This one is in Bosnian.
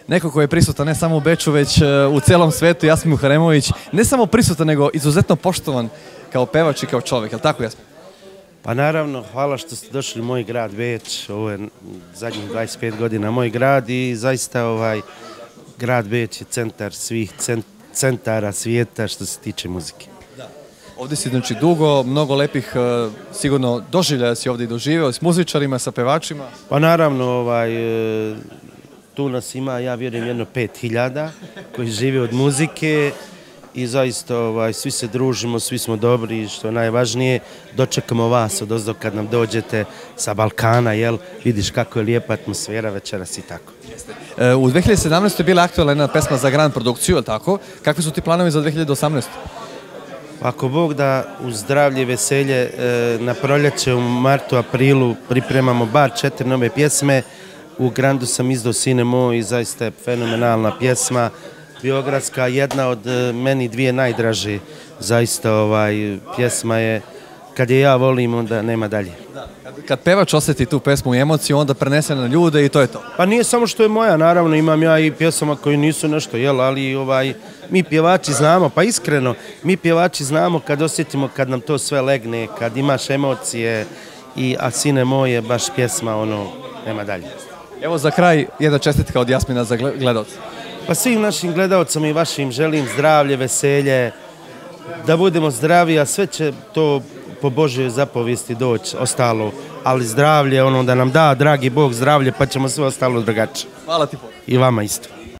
neko koji je prisutan ne samo u Beču, već u celom svetu, Jasmin Muharemović, ne samo prisutan, nego izuzetno poštovan kao pevač i kao čovjek, je li tako, Jasmin? Pa naravno, hvala što ste došli u moj grad Beč, ovo je zadnjih 25 godina moj grad i zaista grad Beč je centar svih centara svijeta što se tiče muzike. Ovdje si znači dugo, mnogo lepih sigurno doživljaja si ovdje i doživio, s muzičarima, sa pevačima. Pa naravno, tu nas ima, ja vjerujem, jedno 5000 koji žive od muzike i zaista svi se družimo, svi smo dobri i što je najvažnije, dočekamo vas odozdo kad nam dođete sa Balkana, jel? Vidiš kako je lijepa atmosfera večeras i tako. U 2017. je bila aktualna jedna pesma za Grand produkciju, je li tako? Kakvi su ti planovi za 2018? Ako Bog da, uz zdravlje i veselje, na proljeće u martu, aprilu pripremamo bar 4 nove pjesme. U Grandu sam izdao Sine moj i zaista je fenomenalna pjesma. Biogradska, jedna od meni 2 najdraže. Zaista pjesma je, kad je ja volim, onda nema dalje. Kad pevač osjeti tu pesmu i emociju, onda prenese na ljude i to je to. Pa nije samo što je moja, naravno imam ja i pjesama koji nisu nešto, jel, ali mi pjevači znamo, pa iskreno, mi pjevači znamo kad osjetimo, kad nam to sve legne, kad imaš emocije, a Sine moj je baš pjesma, nema dalje. Evo za kraj jedna čestitka od Jasmina za gledalce. Pa svim našim gledalcima i vašim želim zdravlje, veselje, da budemo zdravi, a sve će to po Božjoj zapovijesti doći, ostalo, ali zdravlje, da nam da, dragi Bog, zdravlje, pa ćemo sve ostalo drugačije. Hvala ti. I vama isto.